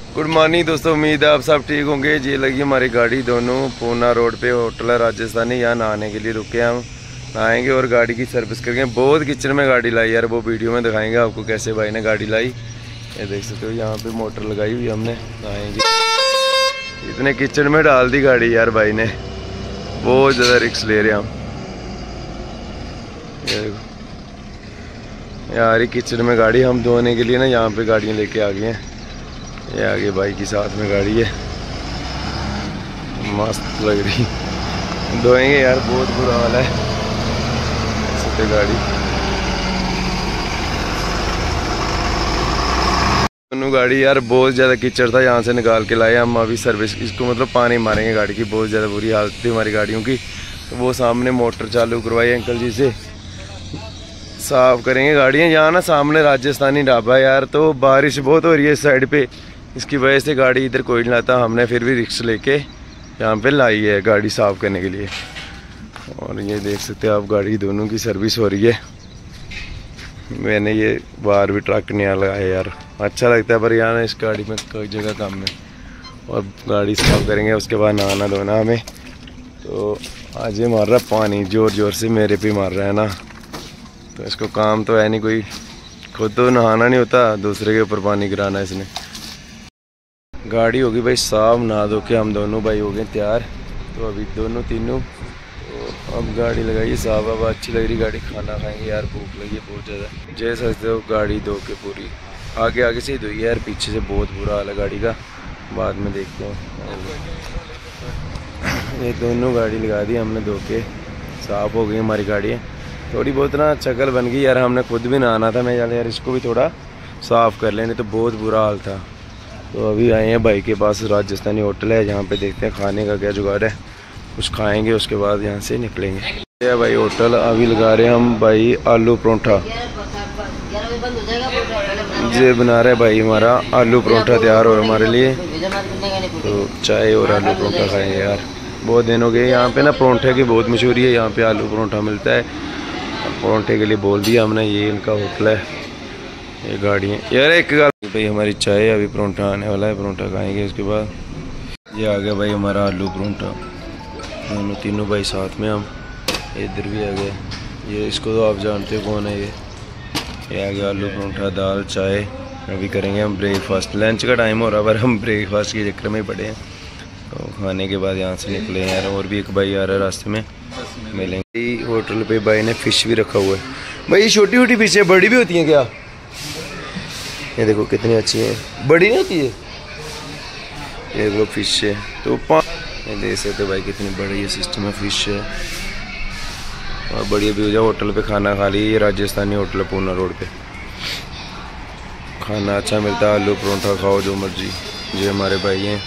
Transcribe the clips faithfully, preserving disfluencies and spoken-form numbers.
Good morning दोस्तों, उम्मीद है आप सब ठीक होंगे। ये लगी हमारी गाड़ी दोनों पूना रोड पे होटल है राजस्थानी, यहाँ नहाने के लिए रुके हम, नहाएंगे और गाड़ी की सर्विस करेंगे। बहुत किचन में गाड़ी लाई यार, वो वीडियो में दिखाएंगे आपको कैसे भाई ने गाड़ी लाई। ये देख सकते हो यहाँ पे मोटर लगाई हुई हमने, नहाएंगे। इतने किचन में डाल दी गाड़ी यार भाई ने, बहुत ज़्यादा रिक्स ले रहे हम। ये देखो यार, किचन में गाड़ी हम धोने के लिए ना यहाँ पे गाड़ियाँ लेके आ गए हैं। ये आगे भाई की साथ में गाड़ी है, मस्त लग रही, धोएंगे यार, बहुत बुरा हाल है ऐसे गाड़ी। दोनों गाड़ी यार बहुत ज़्यादा कीचड़ था, यहाँ से निकाल के लाए हम। अभी सर्विस इसको मतलब पानी मारेंगे गाड़ी की, बहुत ज़्यादा बुरी हालत थी हमारी गाड़ियों की। तो वो सामने मोटर चालू करवाई अंकल जी से, साफ करेंगे गाड़ियाँ। यहाँ ना सामने राजस्थानी ढाबा यार, तो बारिश बहुत हो रही है इस साइड पे, इसकी वजह से गाड़ी इधर कोई नहीं लाता। हमने फिर भी रिक्स लेके यहाँ पे लाई है गाड़ी साफ़ करने के लिए। और ये देख सकते हैं आप, गाड़ी दोनों की सर्विस हो रही है। मैंने ये बाहर भी ट्रक नहीं लगाया यार, अच्छा लगता है, पर यहाँ ना इस गाड़ी में कई जगह काम है। और गाड़ी साफ़ करेंगे, उसके बाद नहाना धोना हमें। तो आज ये मार रहा पानी ज़ोर ज़ोर से, मेरे पे मार रहा है ना, तो इसको काम तो है नहीं कोई, खुद तो नहाना नहीं होता, दूसरे के ऊपर पानी गिराना इसने। गाड़ी होगी भाई साफ, नहा धो के हम दोनों भाई हो गए तैयार। तो अभी दोनों तीनों तो अब गाड़ी लगाइए साफ। अब अच्छी लग रही गाड़ी, खाना खाएंगे यार, भूख लगी है बहुत ज़्यादा। जैसे सकते हो गाड़ी धो के पूरी आगे आगे से ही धोई यार, पीछे से बहुत बुरा हाल है गाड़ी का, बाद में देखते हैं। ये दोनों गाड़ी लगा दी हमने, धो के साफ़ हो गई हमारी गाड़ी। थोड़ी बहुत ना शक्ल बन गई यार, हमने खुद भी नहाना था। मैं यार यार इसको भी थोड़ा साफ़ कर लेने, तो बहुत बुरा हाल था। तो अभी आए हैं भाई के पास, राजस्थानी होटल है, जहाँ पे देखते हैं खाने का क्या जुगाड़ है, कुछ खाएंगे उसके बाद यहाँ से निकलेंगे। ये भाई होटल, अभी लगा रहे हैं हम भाई आलू परोठा। ये बना रहे भाई हमारा आलू परोठा, तैयार हो हमारे लिए। तो चाय और आलू परोठा खाएंगे यार, बहुत दिन हो गए। यहाँ पे ना परोठे की बहुत मशहूरी है, यहाँ पे आलू परोठा मिलता है। परोठे के लिए बोल दिया हमने, ये इनका होटल है। ये गाड़ियाँ यार, एक गाड़ी भाई हमारी चाय, अभी परोठा आने वाला है, परोठा खाएंगे उसके बाद। ये आ गया भाई हमारा आलू परोठा, दोनों तीनों भाई साथ में हम। इधर भी आ गया ये, इसको तो आप जानते हो कौन है ये। ये आ गया आलू परोठा, दाल, चाय। अभी करेंगे हम ब्रेकफास्ट, लंच का टाइम हो रहा है पर हम ब्रेकफास्ट के चक्कर में ही पड़े हैं। तो खाने के बाद यहाँ से निकले हैं यार, और भी एक भाई आ रहा है रास्ते में, मिलेंगे। होटल पे भाई ने फ़िश भी रखा हुआ है। भाई छोटी छोटी फ़िश है, बड़ी भी होती हैं क्या? ये देखो कितनी अच्छी है, बड़ी नहीं होती है। ये देखो फ़िश है, तो ये देख सकते भाई कितनी बड़ी ये सिस्टम है, फ़िश है। और बढ़िया भी हो जाए, होटल पे खाना खा लिए। ये राजस्थानी होटल है पूना रोड पे, खाना अच्छा मिलता है, आलू परोठा खाओ जो मर्जी। ये हमारे भाई हैं,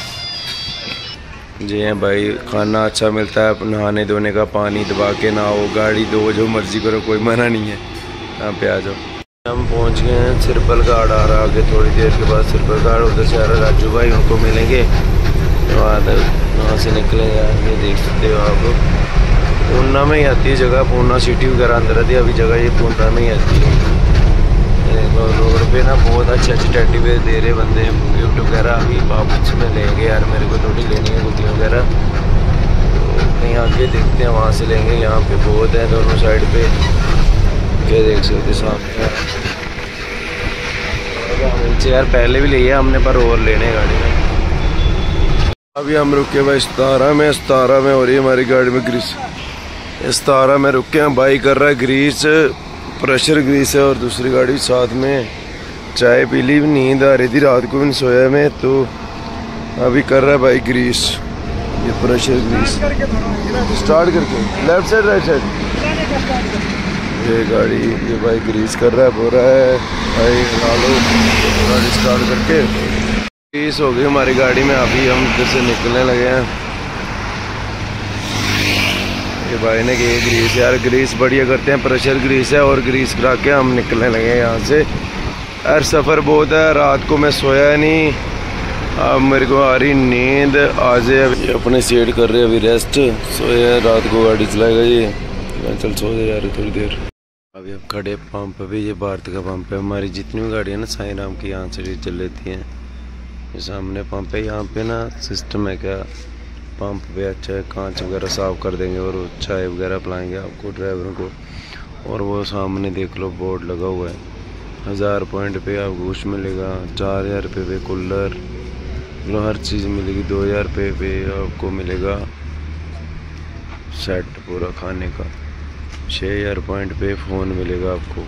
जी हैं भाई, खाना अच्छा मिलता है, नहाने धोने का पानी दबा के नहाओ, गाड़ी दो जो मर्जी करो, कोई मना नहीं है। यहाँ पे आ जाओ। हम पहुँच गए हैं सिरपल घाट, आ रहा आगे थोड़ी देर के बाद सिरपल घाट, उधर से आ रहा राजू भाई, उनको मिलेंगे तो वहाँ से निकलेंगे यार। ये देख सकते हो आप, पूना में ही आती है जगह, पूना सिटी वगैरह अंदर आती है, अभी जगह ये पूना में ही आती है। रोड पे ना बहुत अच्छे अच्छे टैटी वेयर दे रहे बंदे, गिफ्ट वगैरह। अभी वापस में लेंगे यार, मेरे को थोड़ी लेनी है गुड्डियाँ वगैरह, तो कहीं आगे देखते हैं, वहाँ से लेंगे। यहाँ पे बहुत है दोनों साइड पे, क्या देख सकते सामने नीचे यार, पहले भी लिए हमने पर और लेने गाड़ी में। अभी हम रुके भाई सतारा में, सतारा में हो रही है हमारी गाड़ी में ग्रीस। सतारा में रुके हैं, भाई कर रहा है ग्रीस, प्रेशर ग्रीस है। और दूसरी गाड़ी साथ में, चाय पी ली, नींद आ रही थी, रात को भी नहीं सोया मैं, तो अभी कर रहा है भाई ग्रीस, ये प्रेशर ग्रीस स्टार्ट करके लेफ्ट साइड राइट साइड। ये गाड़ी ये भाई ग्रीस कर रहा है, बोल रहा है भाई ला लो गाड़ी स्टार्ट करके। ग्रीस हो गई हमारी गाड़ी में, अभी हम इधर से निकलने लगे हैं। ये भाई ने कि ग्रीस यार, ग्रीस बढ़िया करते हैं, प्रेशर ग्रीस है, और ग्रीस करा के हम निकलने लगे हैं यहाँ से। यार सफ़र बहुत है, रात को मैं सोया नहीं, अब मेरे को आ रही नींद। आज अभी अपने सेट कर रहे हैं, अभी रेस्ट, सोया रात को गाड़ी चलाएगा ये, चल सो जा यार थोड़ी देर। अभी अब खड़े पंप पे, ये भारत का पंप है, हमारी जितनी भी गाड़ियाँ ना साईं राम की यहाँ से चल लेती हैं। ये सामने पंप है। यहाँ पे ना सिस्टम है क्या, पंप पे अच्छा है, कांच वगैरह साफ कर देंगे और चाय वगैरह पिलाएंगे आपको ड्राइवरों को। और वो सामने देख लो बोर्ड लगा हुआ है, हज़ार पॉइंट पे आपको कुछ मिलेगा, चार हज़ार रुपये पे कूलर, मतलब हर चीज़ मिलेगी। दो हज़ार रुपये पे आपको मिलेगा सेट पूरा खाने का। छः हज़ार पॉइंट पे फ़ोन मिलेगा आपको,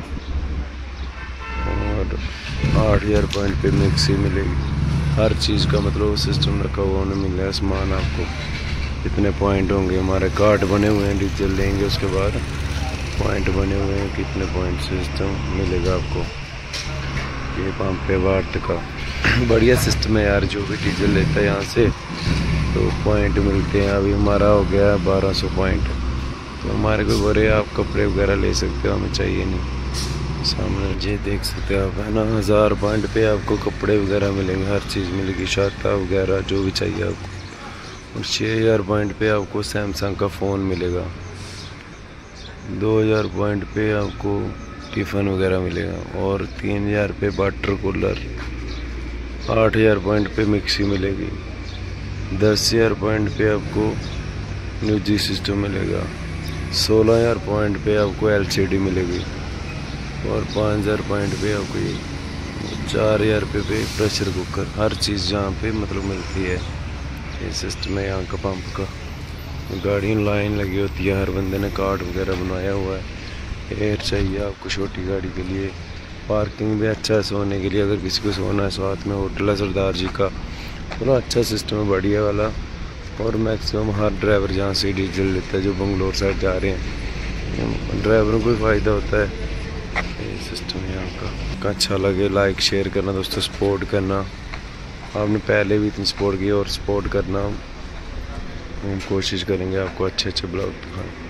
और आठ हज़ार पॉइंट पे मिक्सी मिलेगी। हर चीज़ का मतलब सिस्टम रखा हुआ उन्हें मिल रहा है सामान आपको। कितने पॉइंट होंगे, हमारे कार्ड बने हुए हैं, डीजल लेंगे उसके बाद पॉइंट बने हुए हैं, कितने पॉइंट सिस्टम मिलेगा आपको। ये पंप पे वाट का बढ़िया सिस्टम है यार, जो भी डीजल लेता है यहाँ से तो पॉइंट मिलते हैं। अभी हमारा हो गया बारह सौ पॉइंट, तो हमारे को बोले आप कपड़े वगैरह ले सकते हो, हमें चाहिए नहीं। सामने ये देख सकते हो आप, है ना, हज़ार पॉइंट पे आपको कपड़े वगैरह मिलेंगे, हर चीज़ मिलेगी, छाता वगैरह जो भी चाहिए आपको। और छः हज़ार पॉइंट पे आपको सैमसंग का फ़ोन मिलेगा। दो हज़ार पॉइंट पे आपको टिफ़न वगैरह मिलेगा, और तीन हज़ार पे वाटर कूलर। आठ हज़ार पॉइंट पे मिक्सी मिलेगी। दस हज़ार पॉइंट पे आपको म्यूजिक सिस्टम मिलेगा। सोलह हज़ार पॉइंट पे आपको एलसीडी मिलेगी, और पाँच हज़ार पॉइंट पे आपको ये चार हज़ार रुपये पे प्रेशर कुकर। हर चीज़ यहाँ पे मतलब मिलती है। ये सिस्टम है यहाँ का पंप का। गाड़ी लाइन लगी होती है, हर बंदे ने कार्ड वगैरह बनवाया हुआ है। एयर चाहिए आपको छोटी गाड़ी के लिए। पार्किंग भी अच्छा है सोने के लिए, अगर किसी को सोना है। साथ में होटल है सरदार जी का, थोड़ा अच्छा सिस्टम है, बढ़िया वाला। और मैक्सिमम हर ड्राइवर जहाँ से डीजल लेता है, जो बंगलोर साइड जा रहे हैं, ड्राइवरों को भी फ़ायदा होता है। ये सिस्टम यहाँ का अच्छा लगे लाइक शेयर करना दोस्तों, सपोर्ट करना। आपने पहले भी इतनी सपोर्ट की और सपोर्ट करना। हम कोशिश करेंगे आपको अच्छे अच्छे ब्लॉग दिखाएं।